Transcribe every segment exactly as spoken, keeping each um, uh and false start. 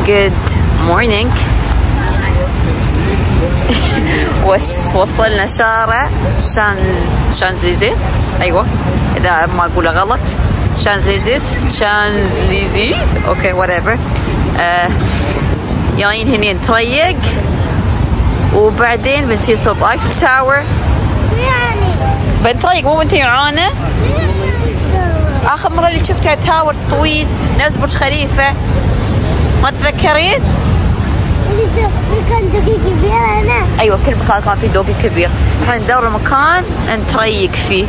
Good morning. وصلنا شارع شانز شانزليزيه. ايوه اذا ما اقوله غلط. شانزليزيه شانزليزيه اوكي whatever. آه جايين هني نتريق وبعدين بنصير صوب ايفل تاور. بنتريق مو بنتي معانا. اخر مره اللي شفتها تاور طويل نفس برج خليفه، ما تتذكرين؟ كان دوقي كبير هنا. ايوه كل مكان كان فيه دوقي كبير. احنا ندور مكان نتريق فيه.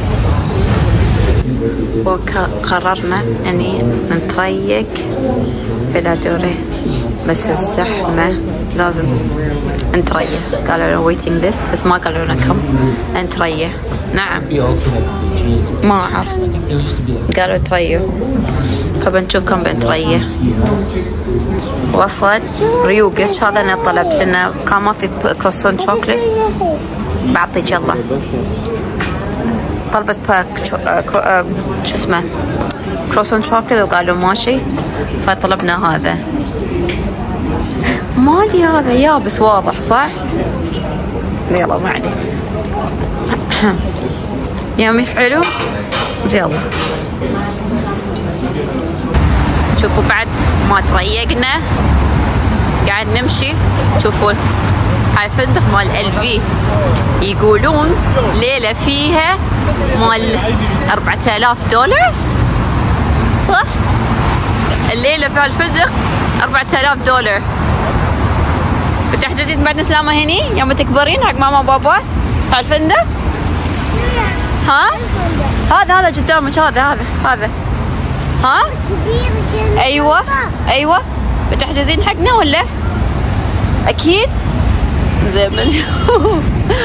وقررنا اني نتريق في لادوري بس الزحمه لازم نتريق. قالوا لنا ويتنج ليست بس ما قالوا لنا كم نتريق. نعم ما اعرف قالوا تريق فبنشوف كم بنتريق. وصل ريوقتش هذا انا طلبت لانه كان ما في كروسون شوكليت. بعطيك يلا. طلبت باك شو, آه شو اسمه كروسون شوكليت وقالوا ماشي فطلبنا هذا. مالي هذا يابس واضح صح؟ يلا ما عليه. يامي حلو يلا. شوفوا بعد ما تريقنا قاعد نمشي. شوفوا هاي فندق مال ال في يقولون ليلة فيها مال أربعة آلاف دولار صح؟ الليلة في هالفندق أربعة آلاف دولار. بتحجزين بعد سلامة هني يوم تكبرين حق ماما وبابا هالفندق؟ ها؟ هذا هذا قدامك هذا هذا هذا ها؟ ايوه ايوه بتحجزين حقنا ولا؟ اكيد؟ زي ما نشوف.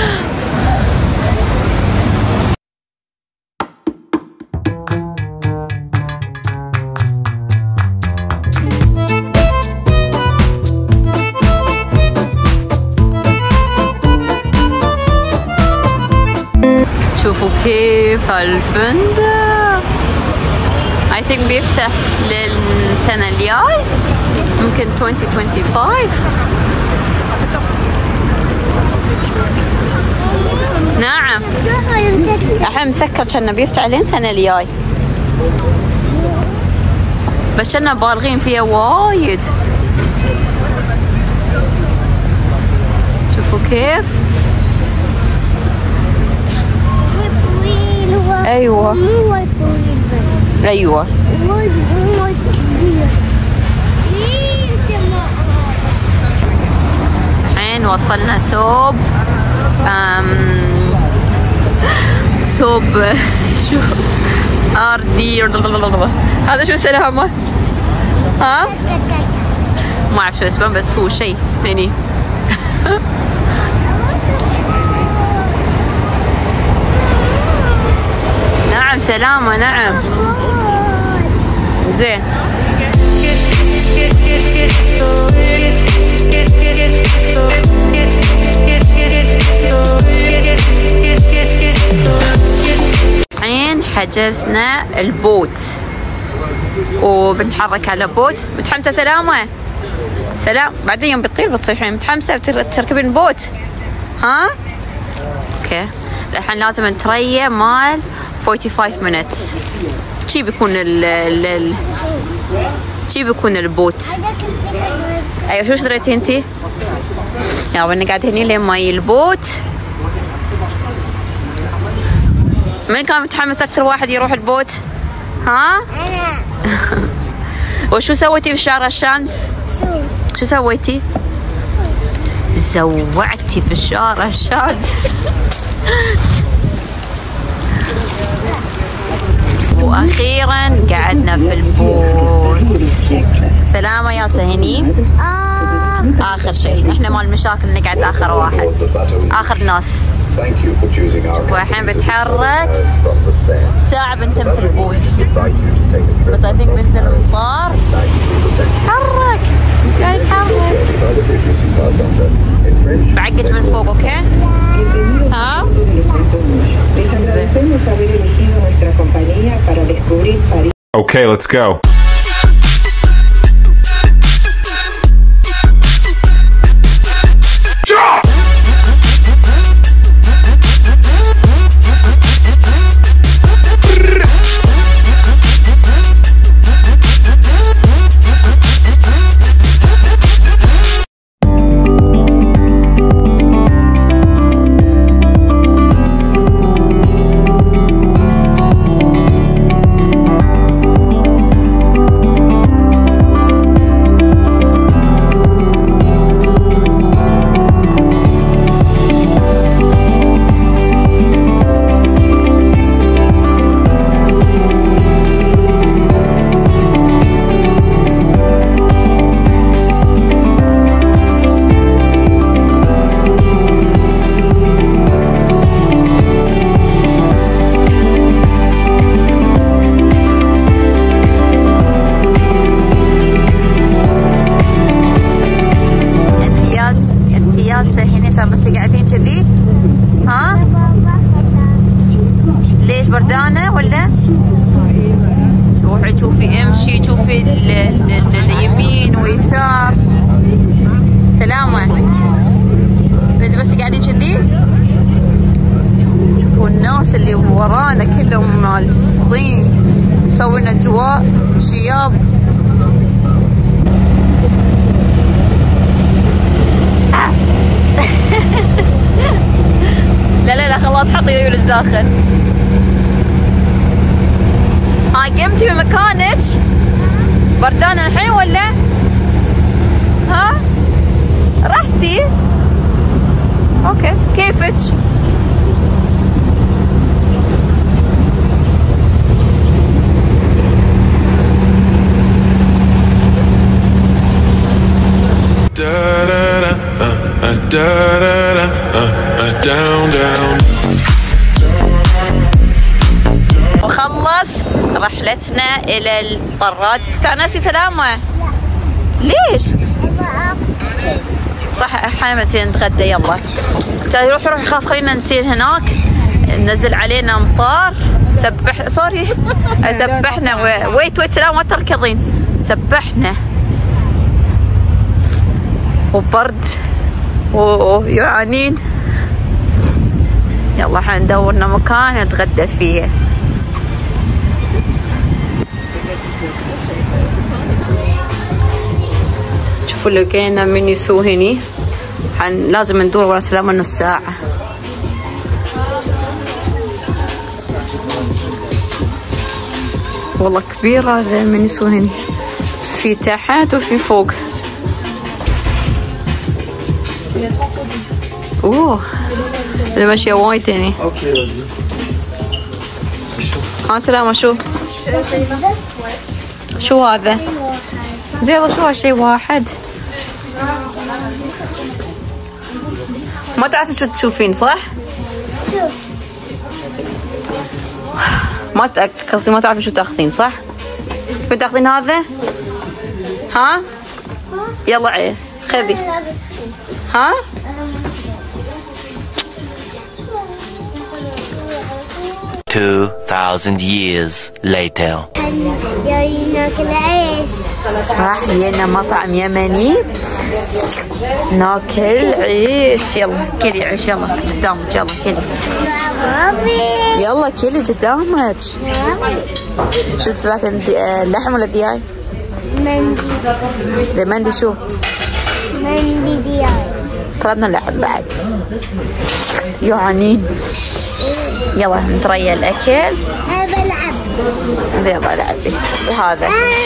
شوفوا كيف هالفندق. I think بيفتح للسنة الجاي ممكن ألفين وخمسة وعشرين. نعم الحين مسكر كنا بيفتح لين السنة الجاي بس كنا بالغين فيها وايد. شوفوا كيف. ايوه ايوه الحين وصلنا سوب أم سوب شو ار دي هذا شو سلامه؟ ها؟ ما اعرف شو اسمه بس هو شيء هني. نعم سلامة نعم زين. الحين حجزنا البوت وبنحرك على بوت. متحمسة سلامة؟ سلام بعدين يوم بتطير بتصيحين متحمسة تركبين بوت ها؟ اوكي الحين لازم نتريا مال خمسة وأربعين minutes. شي بيكون ال ال شي بيكون البوت. ايوه شو اشتريتي انتي؟ يلا بدنا قاعد هني لين ما يجي البوت. من كان متحمس اكثر واحد يروح البوت؟ ها؟ انا. وشو سويتي في شارع الشانز؟ شو؟ شو سويتي؟ زوعتي في شارع الشانز. واخيرا قعدنا في البوت. سلامة جالسة هني اخر شيء. احنا مال المشاكل نقعد اخر واحد اخر ناس. والحين بتحرك ساعة بنتم في البوت بس I think بنزل المطار. تحرك قاعد يتحرك. بعقج من فوق اوكي؟ ها؟ Okay, let's go. عشان بس تقعدين كذي؟ ها؟ ليش بردانة ولا؟ روحي شوفي امشي، شوفي اليمين ويسار. سلامة. انت بس قاعدين كذي؟ شوفوا الناس اللي ورانا كلهم مال الصين، مسوين اجواء شياب. لا لا لا خلاص حطي ريولك داخل. ها قمتي من مكانك؟ بردانة الحين ولا؟ ها؟ رحتي؟ اوكي كيفك؟ وخلص رحلتنا الى البراد. استانستي سلامة؟ ليش؟ صح احنا نسينا نتغدى. يلا تعالي روحي روحي خلاص خلينا نسير هناك. نزل علينا امطار. سبح سوري سبحنا و... ويت ويت سلام ما تركضين. سبحنا وبرد ويعانين. يلا حندورنا مكان نتغدى فيه. شوفوا لقينا ميني سو هني. حن لازم ندور ورا سلامة نص ساعة. والله كبير هذا الميني سو هني، في تحت وفي فوق. اوه اللي ماشية وايد هني. ها سلامة شو؟ شو هذا؟ زين شو هالشي واحد؟ ما تعرفين شو تشوفين صح؟ ما قصدي ما تعرفين شو تاخذين صح؟ شو تاخذين هذا؟ ها؟ يلا عيه خذي. ها؟ two thousand years later. ناكل عيش. صح جينا مطعم يمني ناكل عيش. يلا كلي عيش يلا قدامك. يلا كلي يلا كلي قدامك. شو تاكل لحم ولا دياي؟ مندي. زي مندي شو؟ مندي دياي. طلبنا لحم بعد يعانين. يلا نتريا الاكل. انا بلعب. يلا لعبي. وهذا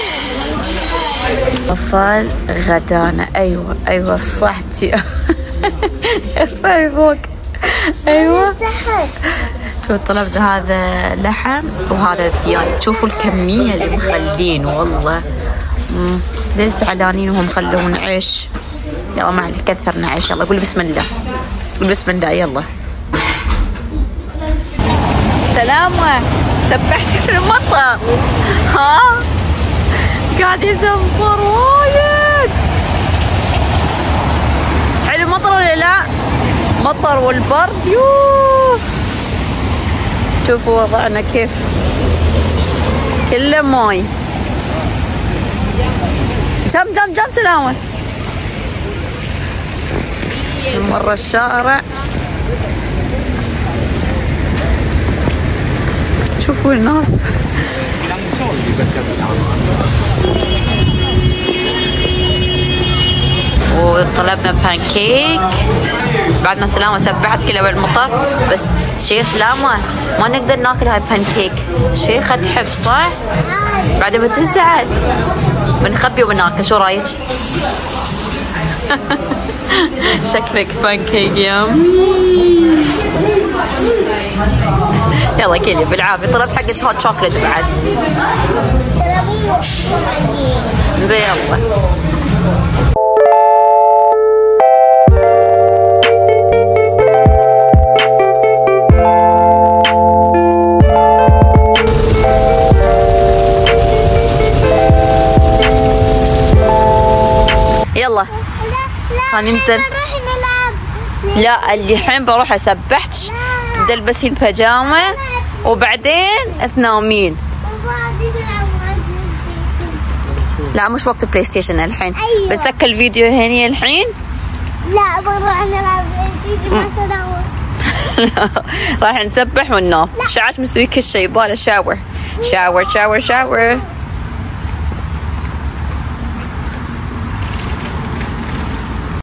وصل غدانا. ايوه ايوه صحتي. ارفعي فوق. ايوه شوفوا طلبنا هذا لحم وهذا دياي. شوفوا الكميه اللي مخلين والله. امم ليش زعلانين وهم خلون عيش؟ يلا ما عليك كثرنا عيش. يلا قول بسم الله. قول بسم الله. يلا سلامة. سبحتي في المطر. ها قاعد يزمطر وايد. حلو مطر ولا لا؟ مطر والبرد. يوه شوفوا وضعنا كيف كله ماي. جم جم جم سلامة. نمر الشارع. شوفوا الناس. وطلبنا بانكيك بعد ما سلامة سبحت كلها بالمطر. بس شي سلامة ما نقدر ناكل هاي بانكيك. شيخة تحب صح؟ بعد ما تزعل بنخبي وبناكل. شو رايك؟ شكلك بانكيك يامي. يلا كلي بالعافية. طلبت حقك هوت شوكليت بعد. زي يلا يلا خلينا ننزل. نروح نلعب لا اللي الحين بروح اسبحك تلبسين بيجامه وبعدين تنامين. لا مش وقت بلاي ستيشن الحين. أيوة. بنسكر الفيديو هني الحين. لا بروح نلعب فيديو مع سنوات. راح نسبح وننام. ساعات مسوي كل شيء يبغى له شاور شاور شاور شاور.